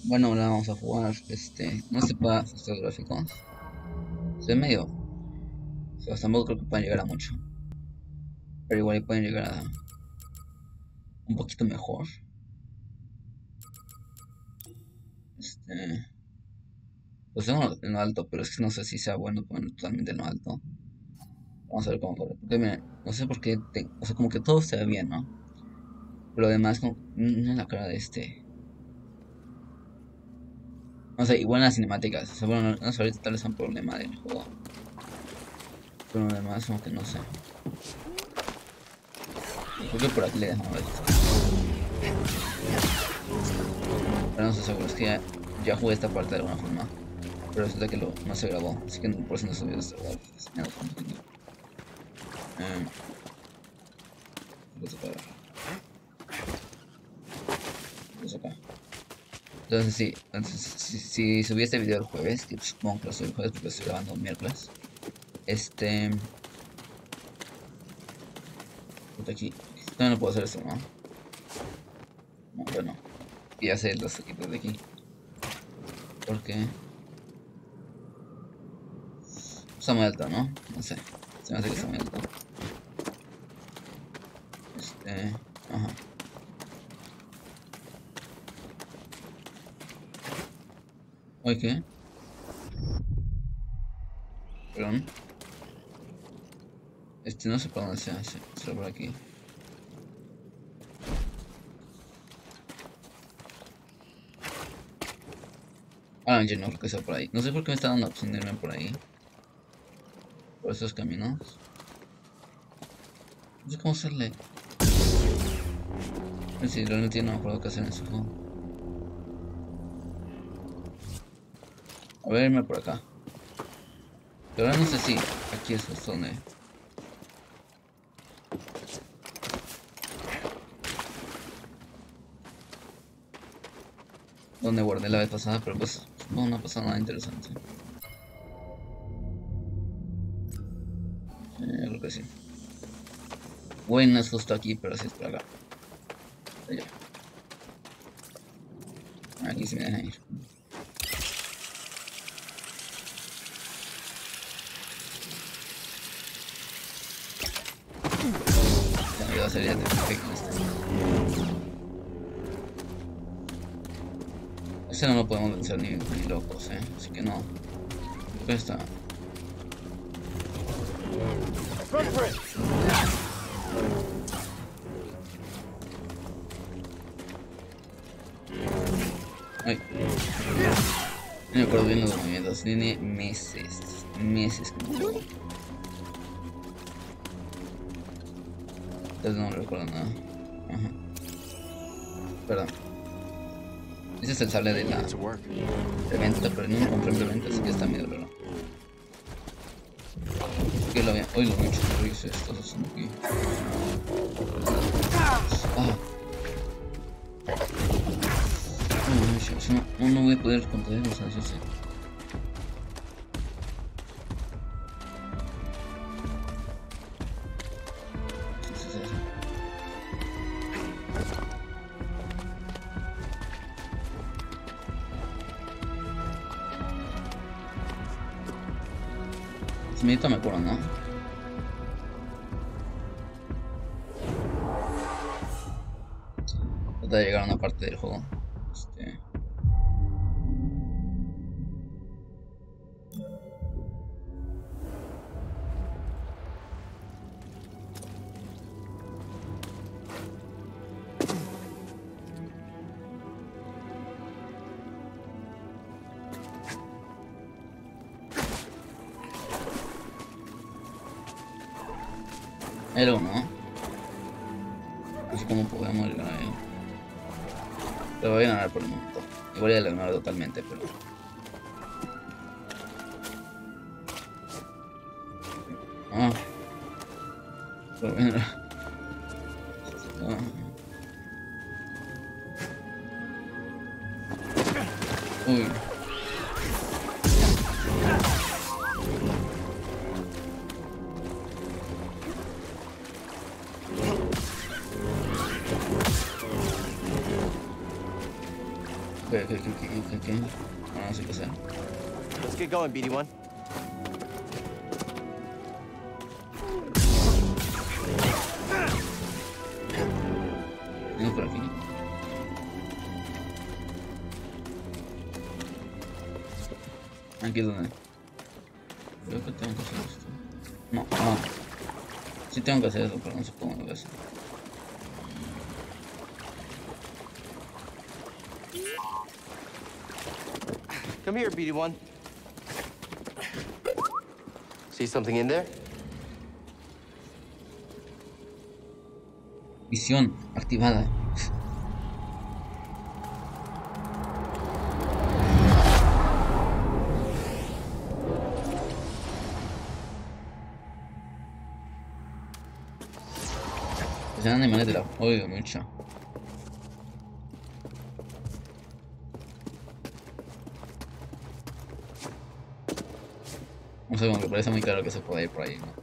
Bueno, ahora vamos a jugar, no se puede ajustar gráficos. Se ve medio, o sea, tampoco creo que puedan llegar a mucho, pero igual y pueden llegar a un poquito mejor. Este, pues tengo en lo alto, pero es que no sé si sea bueno poner totalmente en lo alto. Vamos a ver cómo corre. Porque miren, no sé por qué, o sea, como que todo se ve bien, ¿no? Pero además, como, miren la cara de este. No sé, igual en las cinemáticas. O sea, bueno, no sé, ahorita tal vez es un problema del juego. Pero además, como que no sé. Creo que por aquí le dejamos ver. Pero no estoy seguro, es que ya jugué esta parte de alguna forma. Pero resulta que no se grabó, así que por eso no subió este lugar. Eh, pues acá, pues acá. Entonces sí, si subí este video el jueves, que supongo que lo subí el jueves porque lo estoy grabando un miércoles. Este, puta aquí, todavía no puedo hacer esto, ¿no? No, bueno, y ya sé los equipos de aquí. Porque está muy alto, ¿no? No sé, se me hace que está muy alto. Ajá. Oye, ¿qué? Perdón. No sé por dónde se hace, solo por aquí. Ah, yo no creo que sea por ahí. No sé por qué me está dando la opción de irme por ahí. Por esos caminos. No sé cómo hacerle. Si realmente no me acuerdo qué hacer en ese juego. A ver, irme por acá. Pero ahora no sé si aquí es justo donde guardé la vez pasada, pero pues no ha pasado nada interesante. Creo que sí. Bueno, es justo aquí, pero sí es por acá. Allá. Aquí se me dejan ir. Se me dio sería perfecto Ese no lo podemos vencer ni locos, así que no. Creo está. Ay, no me acuerdo bien los movimientos. Tiene meses que no juego. Entonces no recuerdo nada. Ajá. Perdón. Ese es el sable de la preventa, pero no encontré en preventa, así que está medio raro. Que lo había. Hoy lo mucho que hice estos haciendo aquí. Ah, no voy a poder contenerlos, yo sé. Sí, sí, sí, sí. Si me acuerdo, ¿no? Trata de llegar a una parte del juego. Era uno, ¿no? No sé cómo podemos llegar a él. Pero voy a ganar por el momento. Igual ya lo ignoro totalmente, pero. Ah, pero bueno. Ah, uy. ¿Qué? Bueno, no sé qué hacer. Let's get going, BD1. Vengo por aquí. Aquí es donde. Creo que tengo que hacer esto. No. Sí tengo que hacer eso, pero no sé cómo lo hacer. Come here, BD1. See something in there? Visión activada. Sean animales de la odio mucho. No sé, como que parece muy claro que se puede ir por ahí, ¿no?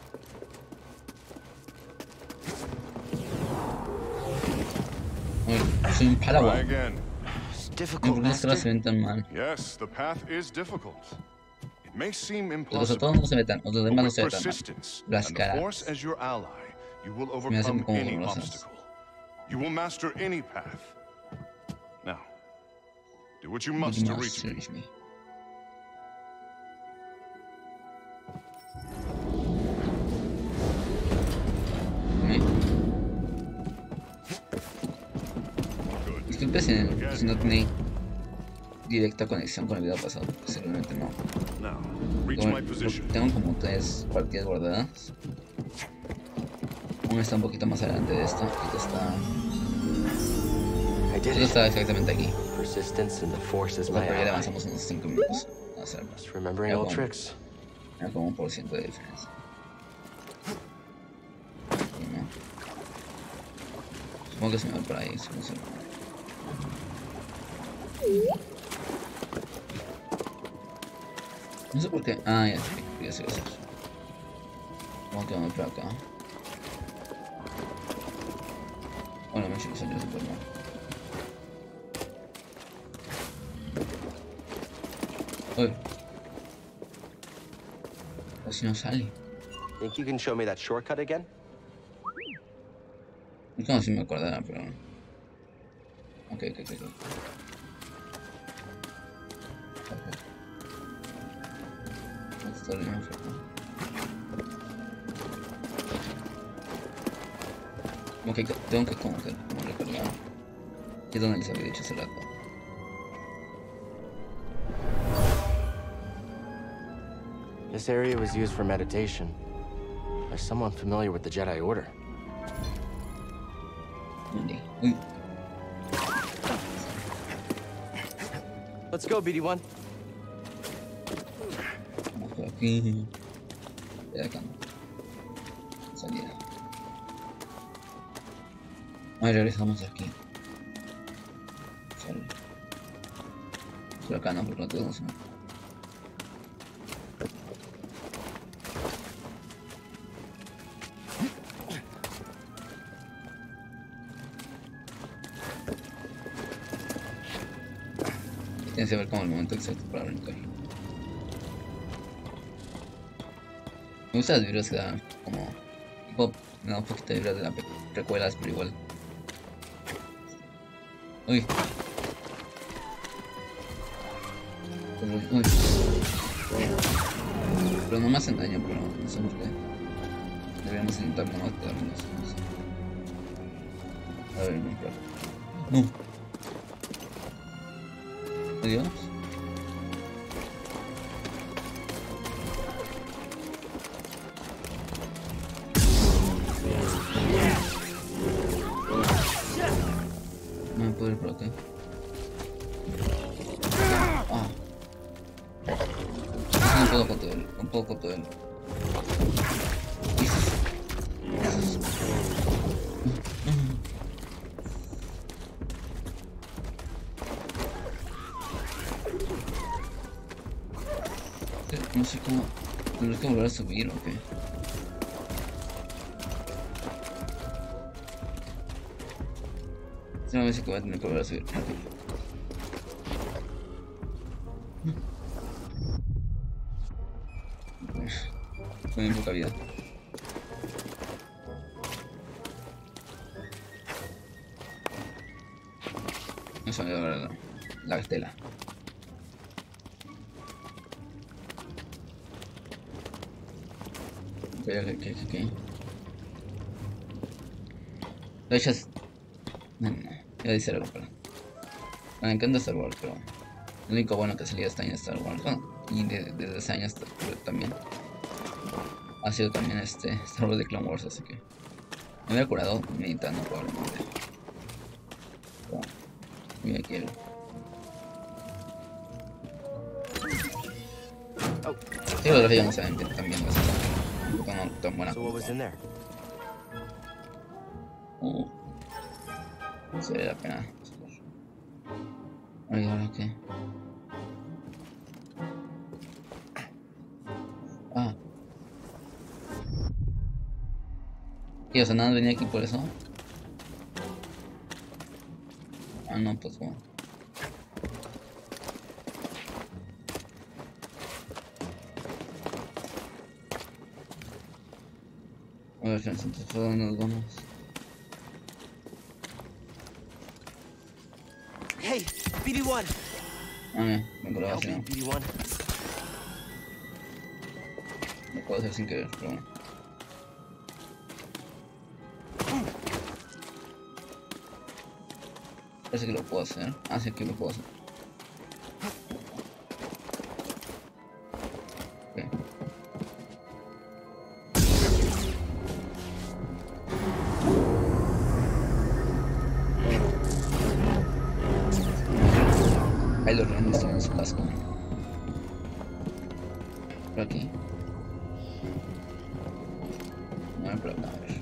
Uy, soy un Try Padawan. again. It's ¿Por difficult, qué las cosas se Master. ven tan mal? Yes, the path is difficult. It may seem Los impossible, otros no se ven tan, los but demás no with se ven tan mal. persistence Las and the Force caras as your ally, you will me hacen overcome como any borrosas. obstacle. You will master any path. Now, do what you must to reach me. Me. Good. Disculpe si no tiene directa conexión con el video pasado, porque seguramente no. Now, reach Bueno, my position. tengo como 3 partidas guardadas. Una está un poquito más adelante de esta, y I did esta it. está exactamente aquí. Persistence and the Force is O sea, my pero ya le ally. avanzamos unos 5 minutos a hacerlo. Just remembering old tricks. Era como 1% de diferencia. Y no. Supongo que se me va por ahí, si no sé. No sé por qué. Ah, ya sé. Supongo que vamos por acá. Bueno, me salió super mal. Uy. Casi no sale. Think you can show me that shortcut again? Es como si me acordara, pero... Ok. Está bien, perfecto. Como que tengo que como recordar. ¿Qué es donde les había dicho hace rato? This area was used for meditation. There's someone familiar with the Jedi Order. ¿Dónde? Uy, Let's go, BD1. vamos por aquí. De acá. Salida. Ahí regresamos aquí. Sale. Por acá no, porque no tenemos una. Tienes que ver como el momento exacto para brincar. Me gustan las vibras que dan como... Tipo, me da un poquito de vibras de las precuelas, pero igual. Uy. Uy. Pero no me hacen daño, pero no sé por qué. Deberíamos intentar no matarnos. No sé. A ver, no, claro. No. Adiós. No me puedo ir por acá. Ah. No puedo con todo él. No puedo con todo él. No sé cómo. Tendré que volver a subir o qué. Se me dice que voy a tener que volver a subir. Ok. Con mi poca vida. Eso me va la estela. ¿Qué? Lo echas. No. Ya dice algo, pero. Me encanta Star Wars, pero. Lo único bueno que salía este año de Star Wars. Bueno, y desde ese año también. Ha sido también Star Wars de Clone Wars, así que. Me hubiera curado meditando probablemente. Pero. Yo me quiero. Sí, los gráficos no se ven también bastante. Un poco no tan buena. So what was in there? No se ve la pena. Ay, ¿ahora qué? Ah. Y o sea, nada venía aquí por eso. Ah, no, pues bueno. A ver, entonces, ¿por dónde nos vamos? Hey, BD1. Ah, mira, me acordaba Help así, me, ¿no? BD1. Lo puedo hacer sin querer, pero bueno. Parece que lo puedo hacer. Ah, sí, que lo puedo hacer. Ok. Ahí los rehenes en su casco. Por aquí. No, por acá, a ver.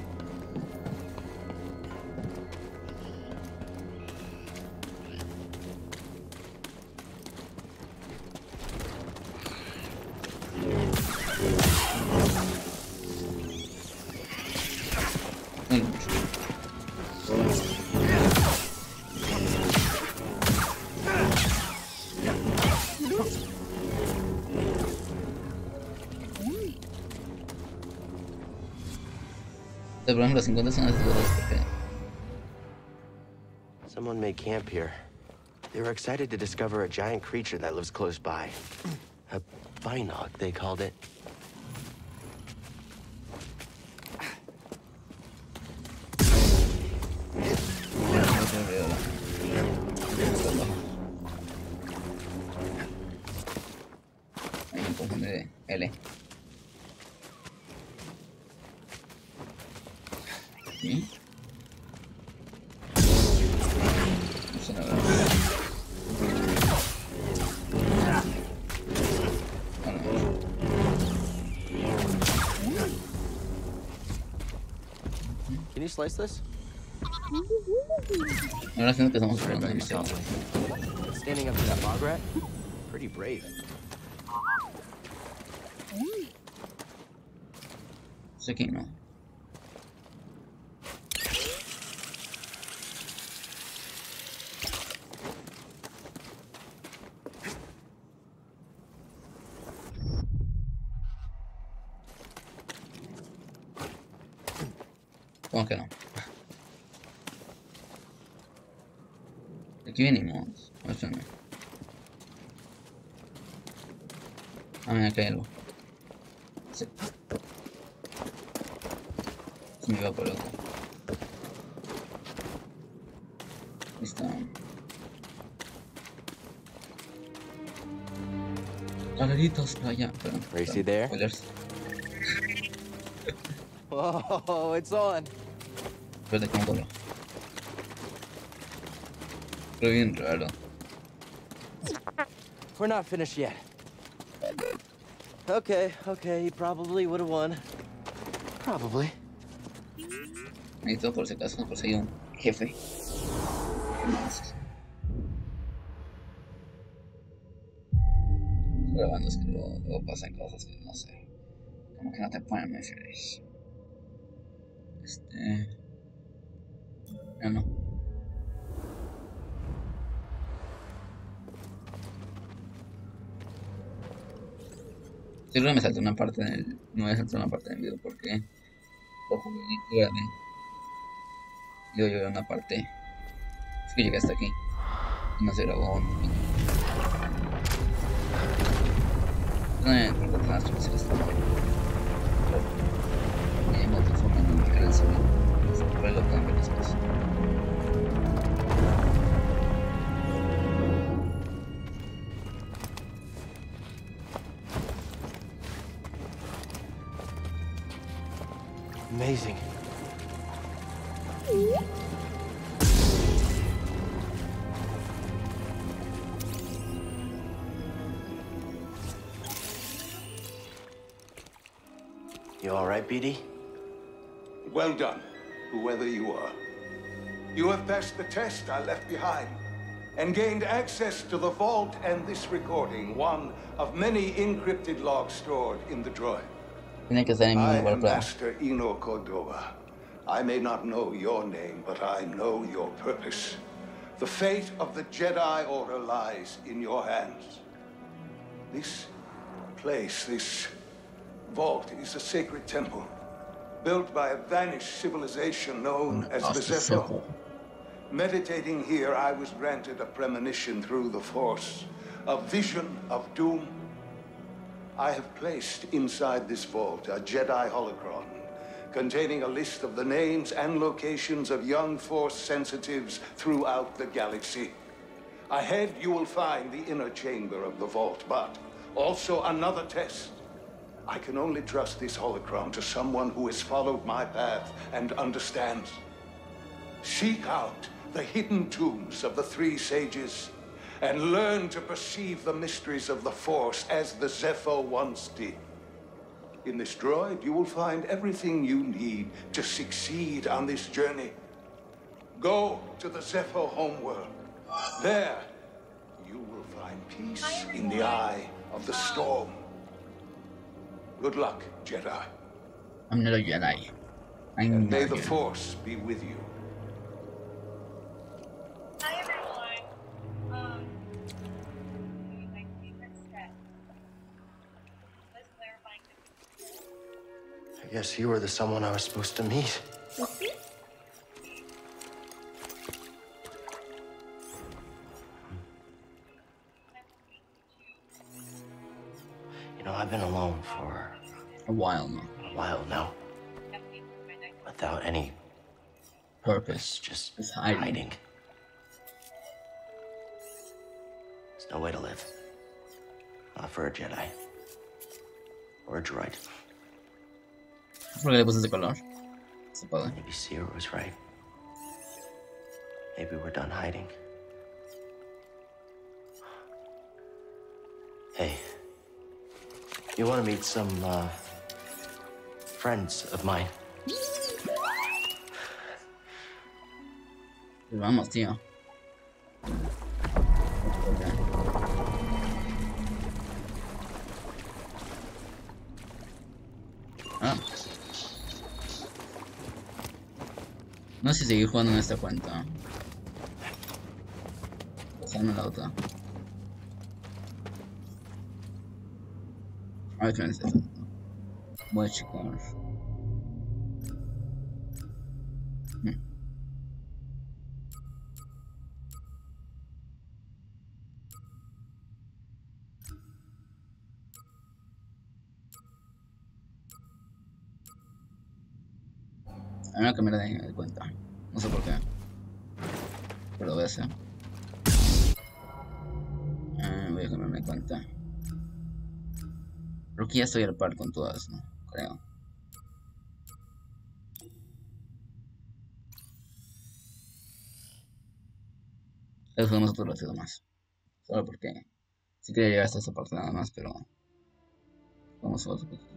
Muy mucho. De por ejemplo, las 50 son estas cosas porque Someone made camp here. They were excited to discover a giant creature that lives close by. A Binog, they called it. no se veo ahí me confundí de L. ¿Sí? No sé la verdad. Can you slice this? Ahora siento que estamos Sorry jugando about demasiado. yourself. Standing up to that bog rat? Pretty brave. Sé que no. ¿Cómo que no? Aquí venimos. Eso no. Ah, mira, acá hay algo. Sí. Se me iba por el otro. Ahí está. Galeritos para allá. Perdón. Racy there? Spoilers. Oh, it's on. Espérate, ¿cómo corro? Pero bien raro. We're not finished yet. Okay, you probably would have won. Probably. Necesito por si acaso, por si hay un jefe. Grabando es que luego pasan cosas que no sé. Como que no te ponen muy feliz. No. Yo creo que me salté una parte en el. No me salté una parte del video porque lo jugué y grabé. Yo llegué a una parte. Es que llegué hasta aquí. Y no se grabó un poquito. No me importa las transmisiones. Y en otra forma no me el sonido. Por ahí lo pueden ver después. Amazing. You all right, BD? Well done, whoever you are. You have passed the test I left behind and gained access to the vault and this recording, one of many encrypted logs stored in the droid. Tiene que estar en mi I lugar am para. Master Eno Cordova. I may not know your name, but I know your purpose. The fate of the Jedi Order lies in your hands. This place, this vault, is a sacred temple, built by a vanished civilization known as the Zeffo. Meditating here, I was granted a premonition through the Force, a vision of doom. I have placed inside this vault a Jedi holocron containing a list of the names and locations of young Force sensitives throughout the galaxy. Ahead, you will find the inner chamber of the vault, but also another test. I can only trust this holocron to someone who has followed my path and understands. Seek out the hidden tombs of the three sages and learn to perceive the mysteries of the Force as the Zeffo once did. In this droid, you will find everything you need to succeed on this journey. Go to the Zeffo homeworld. There, you will find peace in the eye of the storm. Good luck, Jedi. I'm not a Jedi. I'm And may not a the Jedi. Force be with you. Hi everyone. My favorite set was clarifying the I guess you were the someone I was supposed to meet. You know, I've been alone for A while now. a while now, without any Purpose. just Just hiding. hiding. There's no way to live. Not for a Jedi. Or a droid. ¿Por qué le puse ese color? Se puede. Maybe Seer was right. Maybe we're done hiding. Hey. You want to meet some, friends of mine? Pues vamos, tío. Ah. No sé si seguir jugando en esta cuenta. Pasarme la otra. A ver qué me dice. Voy a checar. A mí me cambiar de cuenta. No sé por qué. Pero lo voy a hacer. Voy a cambiarme de cuenta. Creo que ya estoy al par con todas, ¿no? Creo. Eso jugamos otro ratito más. Solo porque sí quería llegar hasta esa parte nada más, pero vamos a otro poquito.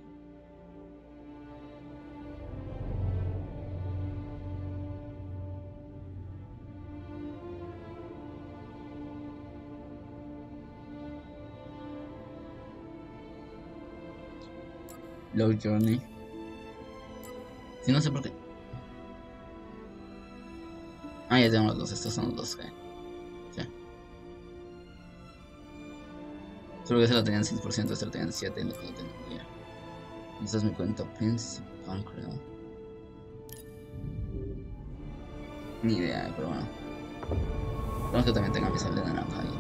Low Journey. Sí, no sé por qué. Ah, ya tengo los dos. Estos son los dos que. Sí. Solo que ese lo tenían 6%, este lo tenían 7 y lo que lo tenía. Esta es mi cuenta principal, creo. Ni idea, pero bueno. Esperemos que también tenga mi sal de naranja ahí.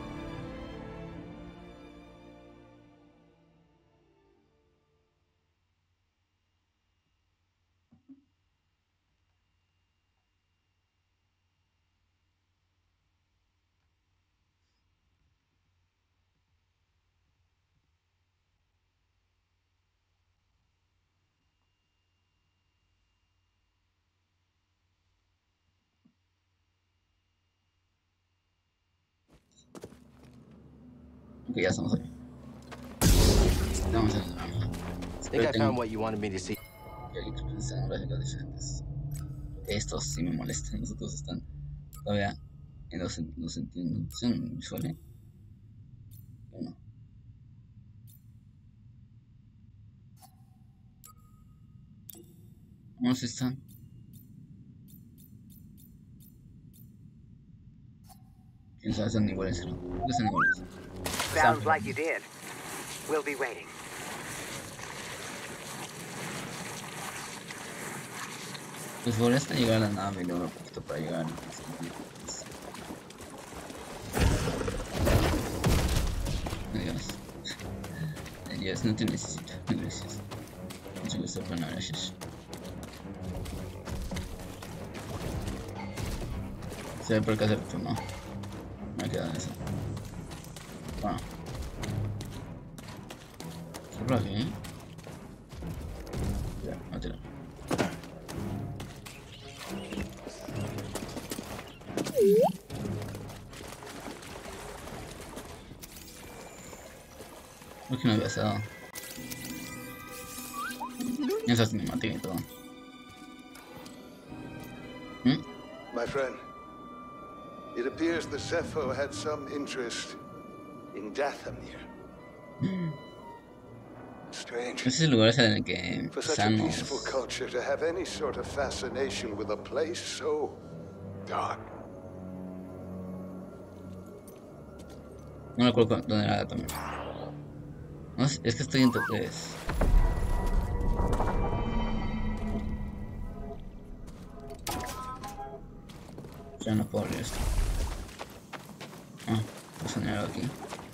Ok, ya estamos ahí. Estamos en el naranja. Think I Espero found what you wanted me to see. que hay expresiones gráficas diferentes. Estos sí me molestan, los otros están todavía los entiendo. Son visuales. Bueno, vamos a estar. Quién sabe, son iguales, ¿no? Creo que son iguales. Sounds like you did. We'll be waiting. Pues por hasta llegar a la nave y luego un poquito para llegar. Adiós. Adiós, no te necesito. Gracias. Mucho gusto, pero no, gracias. Se ve por qué hacer esto, ¿no? Me queda en eso. Bueno. ¿Qué por aquí? Ya, voy a tirar. Creo que me había dado. Esa es cinemática y todo. My friend, it appears the Zepho had some interest in Dathomir. Strange. Ese es el lugar en el que For such a Samus. peaceful culture to have any sort of fascination with a place so dark. No me acuerdo dónde era también. No, es que estoy en top 3. Ya no puedo abrir esto. Ah, pues en algo aquí.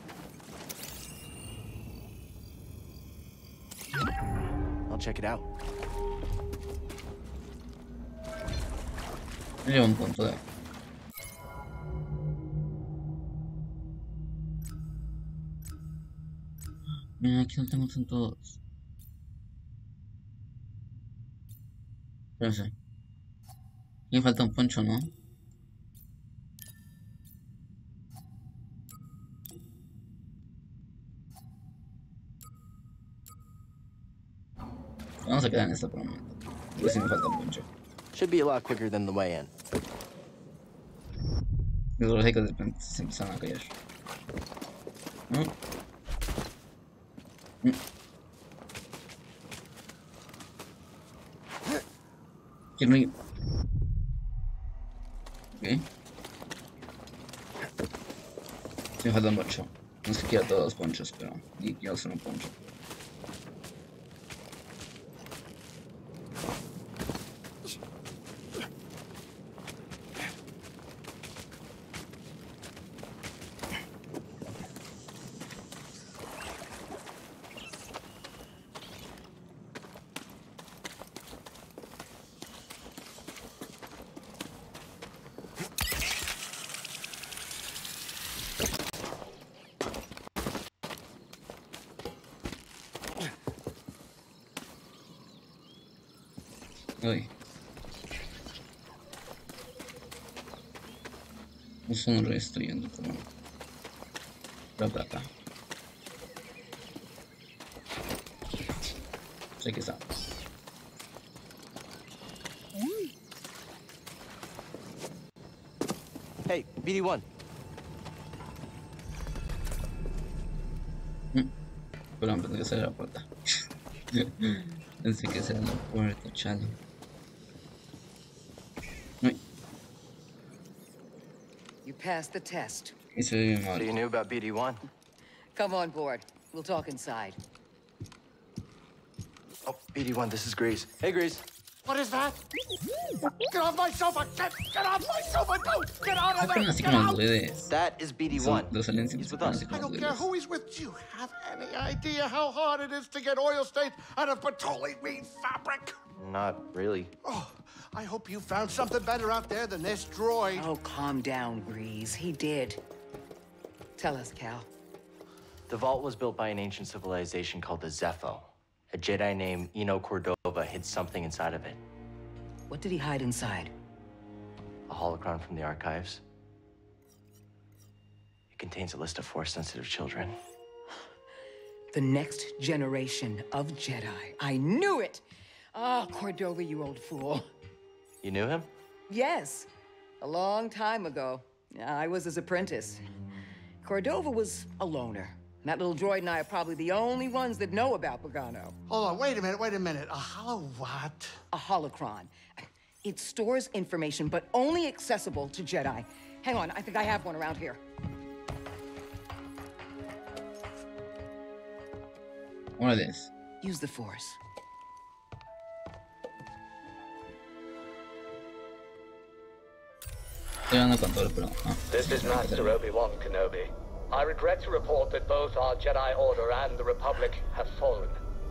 I'll check it out. Lleva un punto de. Mira, aquí no tengo en todos. Espérense. Aquí falta un poncho, ¿no? Vamos a quedar en esta por un momento. Porque si me falta un poncho. Should be a lot quicker than the way in. Los gráficos de repente se empiezan a caer. ¿No? Quiero ir. Ok. Sí me falta un poncho. No es que quiera todos los ponchos, pero y quiero solo un poncho. Uy. Eso no lo estoy yendo como. Por acá. Sé que está. Hey, BD1. Perdón, pensé que esa era la puerta. Pensé que esa era la puerta, chale. Uy, You passed the test. y se ve bien So you mal. knew about BD1? Come on board. We'll talk inside. Oh, BD1, this is Grease. Hey, Grease. What is that? Get off my sofa! Get off my sofa! Don't get out of there! Fueron así Get como los out! bebés. That is BD1. Los aliens He's siempre with se ponen así us. I como don't los care bebés. who he's with. Do you have any idea how hard it is to get oil stains out of petroleum fabric? Not really. Oh, I hope you found something better out there than this droid. Oh, calm down, Grease. He did. Tell us, Cal. The vault was built by an ancient civilization called the Zepho. A Jedi named Eno Cordova hid something inside of it. What did he hide inside? A holocron from the archives. It contains a list of Force-sensitive children. The next generation of Jedi. I knew it! Ah, Cordova, you old fool. You knew him? Yes, a long time ago. I was his apprentice. Cordova was a loner. That little droid and I are probably the only ones that know about Bogano. Hold on, wait a minute. A hollow what? A holocron. It stores information, but only accessible to Jedi. Hang on, I think I have one around here. What is this? Use the Force. Estoy dando control, pero... Ah, This is Master Obi-Wan Kenobi. I regret to report that both our Jedi Order and the Republic have fallen.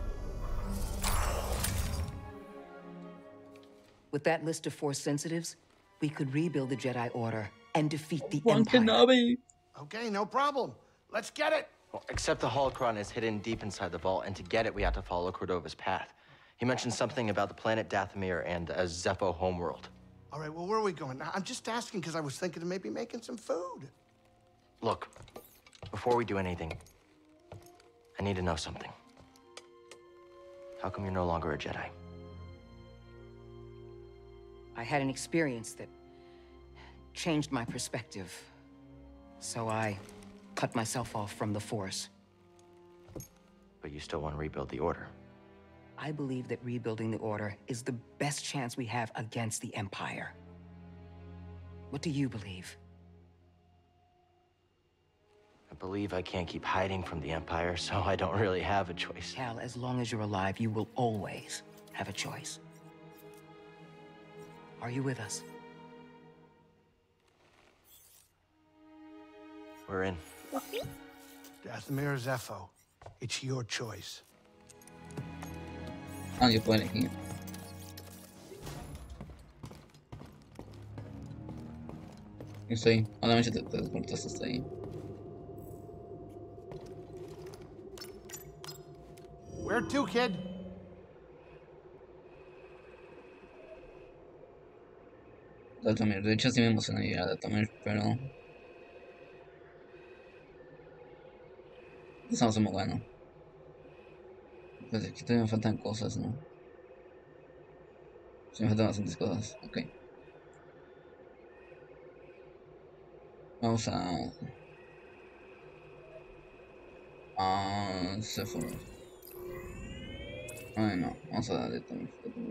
With that list of Force sensitives, we could rebuild the Jedi Order and defeat the Juan Empire. Kenobi. Okay, no problem. Let's get it. Well, except the holocron is hidden deep inside the vault, and to get it, we have to follow Cordova's path. He mentioned something about the planet Dathomir and a Zepho homeworld. All right, well, where are we going? I'm just asking because I was thinking of maybe making some food. Look, before we do anything, I need to know something. How come you're no longer a Jedi? I had an experience that changed my perspective. So I cut myself off from the Force. But you still want to rebuild the Order. I believe that rebuilding the Order is the best chance we have against the Empire. What do you believe? I believe I can't keep hiding from the Empire, so I don't really have a choice. Cal, as long as you're alive, you will always have a choice. Are you with us? We're in. Dathomir or Zepho, it's your choice. Ah, yo puedo elegir. Estoy ahí. Obviamente te transportas hasta ahí. Where to, kid? Dathomir. De hecho, sí me emociona llegar a Dathomir, pero... Estamos muy bueno. Pues aquí todavía me faltan cosas, ¿no? Sí, me faltan bastantes cosas. Ok. Vamos a... Sephora. Ay, no. Vamos a Dathomir.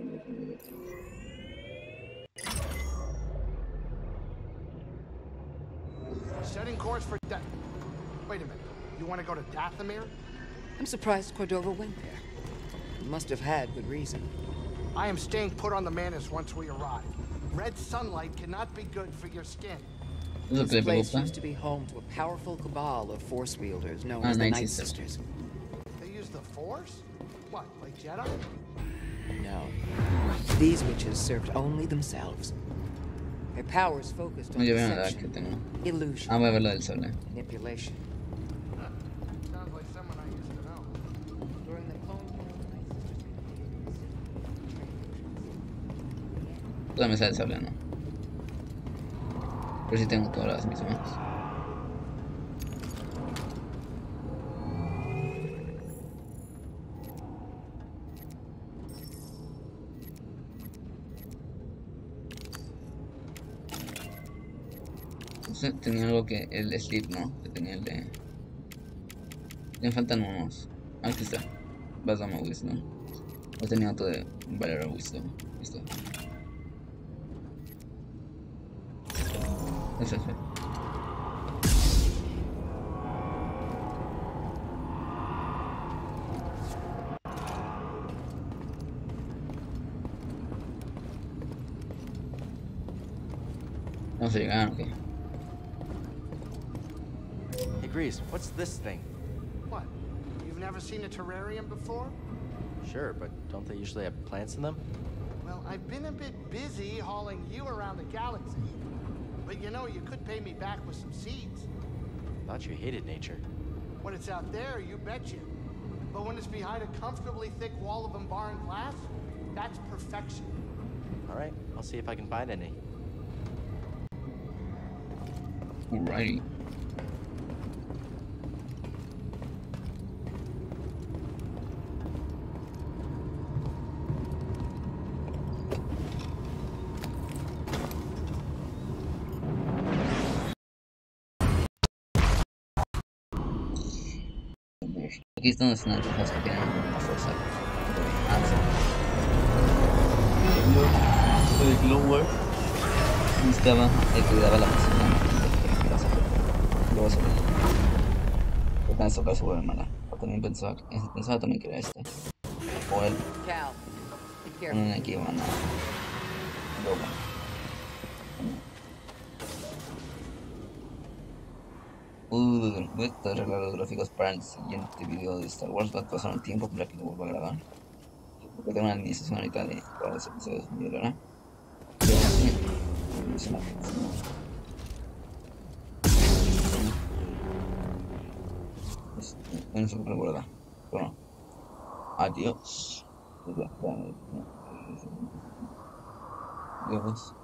Setting course for Wait a minute. You want to go to Dathomir? I'm surprised Cordova went there. He must have had good reason. I am staying put on the Mantis once we arrive. Red sunlight cannot be good for your skin. ¿Es lo que le This place preocupa? used to be home to a powerful cabal of Force wielders known Ah, as the Night Night Sisters. Sisters. They use the Force? What, like Jedi? No. These witches served only themselves. Their powers focused on No, yo veo la edad deception, que tengo. illusion, Ah, voy a ver la del sable. manipulation. Sounds like someone I used to know. During the Clone Wars, the Night Sisters Todavía me sale el sable, ¿no? Pero sí tengo todas las misiones. Entonces, tenía algo que... El sleep, ¿no? Que tenía el de... Me faltan unos. Ah, aquí está. Basama Wisdom. No tenía otro de Valera Wisdom. Listo. Eso es. Vamos a llegar, ok. Hey, Grease, what's this thing? What? You've never seen a terrarium before? Sure, but don't they usually have plants in them? Well, I've been a bit busy hauling you around the galaxy. But you know, you could pay me back with some seeds. Thought you hated nature. When it's out there, you betcha. But when it's behind a comfortably thick wall of embarring glass, that's perfection. All right, I'll see if I can find any. Alrighty. Aquí están las naranjas que tienen una fuerza. Soy Glower. Buscaba el que daba la posición. Luego sobre. Pero en este caso vuelve mala. O también pensaba también que era este. O él. Cal, be careful. Ponen aquí van a. Luego. Voy a tratar de arreglar los gráficos para el siguiente video de Star Wars. Va a pasar un tiempo para que lo vuelva a grabar. Porque tengo una iniciación ahorita de todos los episodios muy rara. Pero sí, no se me recuerda. Bueno, adiós. Adiós.